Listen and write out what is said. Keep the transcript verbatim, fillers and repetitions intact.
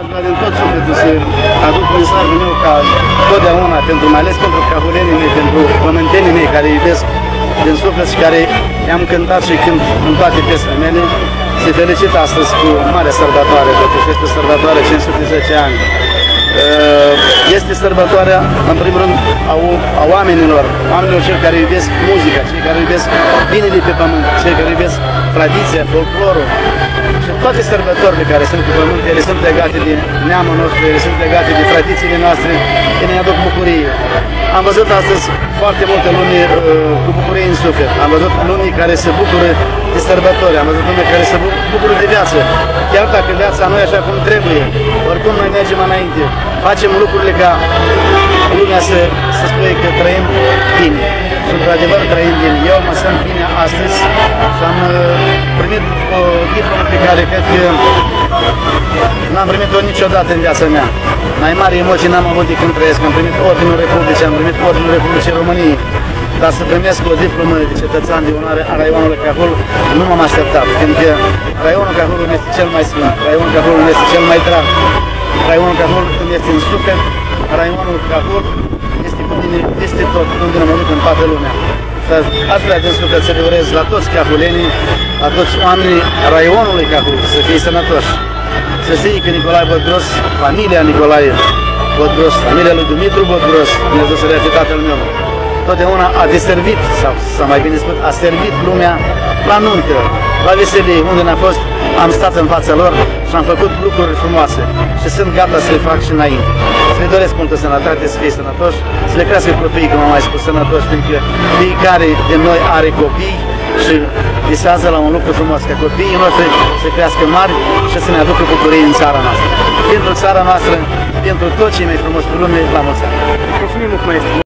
vreau din tot sufletul să aduc mesajul meu ca totdeauna, pentru, mai ales pentru cahulenii mei, pentru pământenii mei care iubesc din suflet și care i-am cântat și cânt în toate piesele mele. Se felicit astăzi cu mare sărbătoare, totuși este sărbătoare cinci sute zece ani. Este sărbătoarea, în primul rând, a, a oamenilor, oamenilor cei care iubesc muzica, cei care iubesc binele pe pământ, cei care iubesc tradiția, folclorul. Și toate sărbătorile care sunt pe pământ, ele sunt legate de neamul nostru, ele sunt legate de tradițiile noastre, ele ne aduc bucurie. Am văzut astăzi foarte multe lume uh, cu bucurie în suflet. Am văzut lume care se bucură de sărbători, am văzut lume care se bucură de viață. Chiar dacă viața nu e așa cum trebuie, oricum noi mergem înainte, facem lucrurile ca lumea să, să spune că trăim bine. Și într-adevăr trăim bine. Eu mă simt bine astăzi și am uh, primit o diplomă pe care cred că n-am primit-o niciodată în viața mea. Mai mari emoții n-am avut de când trăiesc. Am primit Ordinul Republicii, am primit Ordinul Republicii României. Dar să primesc o diplomă de cetățean de onoare a raionului Cahul nu m-am așteptat, fiindcă raionul Cahul este cel mai sfânt, raionul Cahul este cel mai drag, raionul Cahul este în suflet, raionul Cahul este cu mine peste tot, unde mă duc în toată lumea. Aș vrea din suflet să le urez la toți cahulenii, la toți oamenii raionului Cahul, să fie sănătoși. Să știe că Nicolae Botgros, familia Nicolae Botgros, familia lui Dumitru Botgros, Dumnezeu să le-a fi tatăl meu, totdeauna a deservit, sau, sau mai bine spus, a servit lumea la nuntă, la veselie, unde n-a fost, am stat în fața lor și am făcut lucruri frumoase și sunt gata să le fac și înainte. Să le doresc multă sănătate, să fie sănătoși, să le crească copiii, cum am mai spus, sănătoși, pentru că fiecare din noi are copii și visează la un lucru frumos, ca copiii noștri să crească mari și să ne aducă bucurii în țara noastră. Pentru țara noastră, pentru tot ce e mai frumos pe lume, la mulți ani. Mulțumim,